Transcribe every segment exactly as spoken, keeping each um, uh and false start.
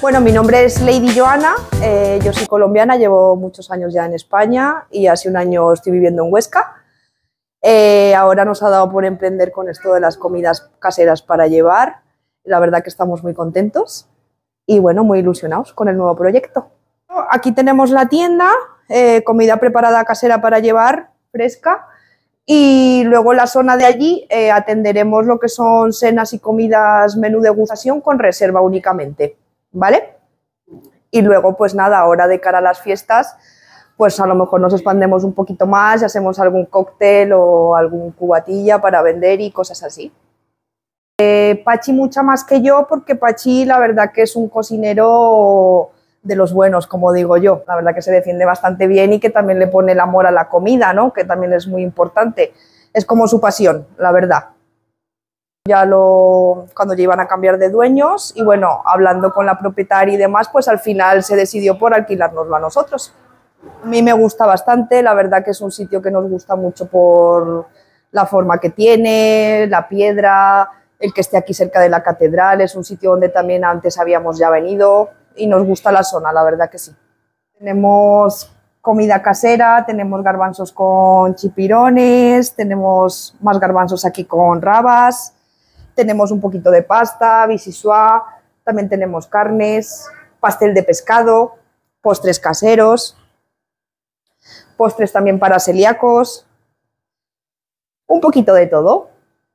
Bueno, mi nombre es Lady Joana, eh, yo soy colombiana, llevo muchos años ya en España y hace un año estoy viviendo en Huesca. Eh, ahora nos ha dado por emprender con esto de las comidas caseras para llevar. La verdad que estamos muy contentos y bueno, muy ilusionados con el nuevo proyecto. Aquí tenemos la tienda, eh, comida preparada casera para llevar, fresca. Y luego en la zona de allí eh, atenderemos lo que son cenas y comidas menú degustación con reserva únicamente, ¿vale? Y luego pues nada, ahora de cara a las fiestas, pues a lo mejor nos expandemos un poquito más y hacemos algún cóctel o algún cubatilla para vender y cosas así. Eh, Pachi mucha más que yo porque Pachi la verdad que es un cocinero de los buenos, como digo yo, la verdad que se defiende bastante bien y que también le pone el amor a la comida, ¿no? Que también es muy importante, es como su pasión, la verdad. Ya lo, cuando ya iban a cambiar de dueños y bueno, hablando con la propietaria y demás, pues al final se decidió por alquilárnoslo a nosotros. A mí me gusta bastante, la verdad que es un sitio que nos gusta mucho por la forma que tiene, la piedra, el que esté aquí cerca de la catedral, es un sitio donde también antes habíamos ya venido y nos gusta la zona, la verdad que sí. Tenemos comida casera, tenemos garbanzos con chipirones, tenemos más garbanzos aquí con rabas, tenemos un poquito de pasta, vichyssoise, también tenemos carnes, pastel de pescado, postres caseros, postres también para celíacos, un poquito de todo.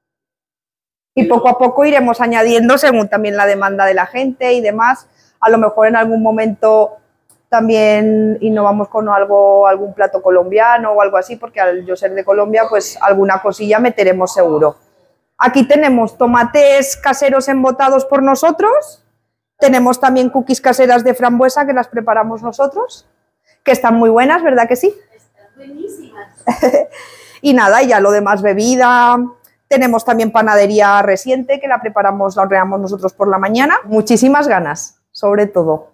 Y poco a poco iremos añadiendo según también la demanda de la gente y demás. A lo mejor en algún momento también innovamos con algo, algún plato colombiano o algo así, porque al yo ser de Colombia, pues alguna cosilla meteremos seguro. Aquí tenemos tomates caseros embotados por nosotros, tenemos también cookies caseras de frambuesa que las preparamos nosotros, que están muy buenas, ¿verdad que sí? Están buenísimas. Y nada, y ya lo demás bebida. Tenemos también panadería reciente que la preparamos, la horneamos nosotros por la mañana. Muchísimas ganas, sobre todo.